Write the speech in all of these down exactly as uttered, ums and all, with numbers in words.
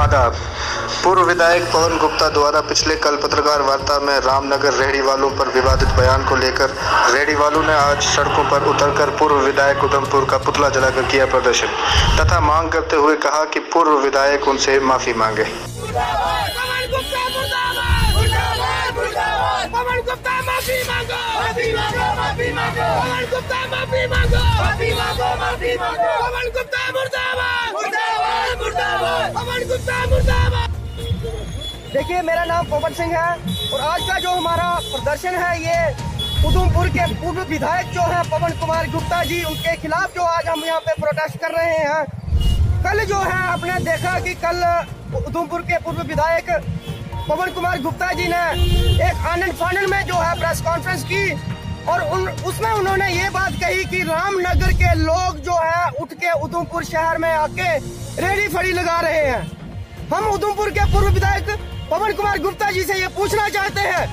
आदाब। पूर्व विधायक पवन गुप्ता द्वारा पिछले कल पत्रकार वार्ता में रामनगर रेहड़ी वालों पर विवादित बयान को लेकर रेहड़ी वालों ने आज सड़कों पर उतरकर पूर्व विधायक उधमपुर का पुतला जलाकर किया प्रदर्शन तथा मांग करते हुए कहा कि पूर्व विधायक उनसे माफी मांगे। देखिए, मेरा नाम पवन सिंह है और आज का जो हमारा प्रदर्शन है ये उधमपुर के पूर्व विधायक जो है पवन कुमार गुप्ता जी, उनके खिलाफ जो आज हम यहाँ पे प्रोटेस्ट कर रहे हैं। कल जो है आपने देखा कि कल उधमपुर के पूर्व विधायक पवन कुमार गुप्ता जी ने एक आनंद फानन में जो है प्रेस कॉन्फ्रेंस की और उन उसमें उन्होंने ये बात कही कि रामनगर के लोग जो है उठ के उधमपुर शहर में आके रेहड़ी फड़ी लगा रहे हैं। हम उधमपुर के पूर्व विधायक पवन कुमार गुप्ता जी से ये पूछना चाहते हैं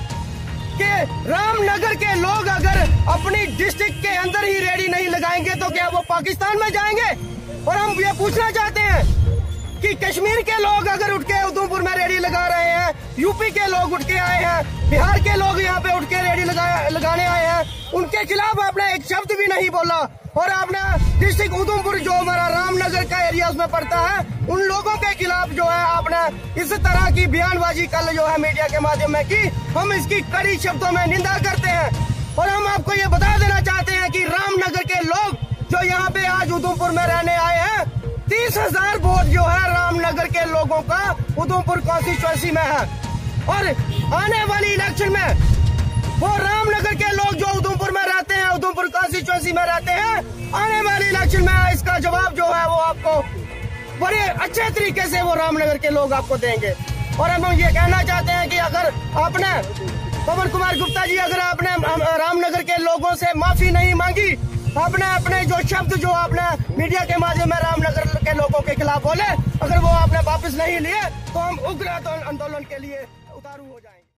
कि रामनगर के लोग अगर अपनी डिस्ट्रिक्ट के अंदर ही रेहड़ी नहीं लगाएंगे तो क्या वो पाकिस्तान में जाएंगे? और हम ये पूछना चाहते हैं कि कश्मीर के लोग अगर उठ के उधमपुर में रेहड़ी लगा रहे हैं, यूपी के लोग उठ के आए हैं, बिहार के लोग यहाँ पे उठ के रेहड़ी लगा लगाने आए हैं, उनके खिलाफ आपने एक शब्द भी नहीं बोला। और आपने डिस्ट्रिक्ट उधमपुर जो हमारा रामनगर का एरिया उसमें पड़ता है, उन लोगों के खिलाफ जो है आपने इस तरह की बयानबाजी कल जो है मीडिया के माध्यम में की। हम इसकी कड़ी शब्दों में निंदा करते हैं और हम आपको ये बता देना चाहते हैं कि रामनगर के लोग जो यहाँ पे आज उधमपुर में रहने आए हैं, तीस हजार वोट जो है रामनगर के लोगों का उधमपुर कॉन्स्टिट्यूएंसी में है और आने वाली इलेक्शन में वो रामनगर के लोग जो उधमपुर में रहते हैं, उधमपुर कॉन्स्टिट्यूएंसी में रहते हैं, आने वाली इलेक्शन में इसका जवाब जो है वो आपको बड़े अच्छे तरीके से वो रामनगर के लोग आपको देंगे। और हम ये कहना चाहते हैं कि अगर आपने पवन कुमार गुप्ता जी अगर आपने रामनगर के लोगों से माफी नहीं मांगी, आपने अपने जो शब्द जो आपने मीडिया के माध्यम में रामनगर के लोगों के खिलाफ बोले, अगर वो आपने वापस नहीं लिए तो हम उग्र आंदोलन के लिए उतारू हो जाएंगे।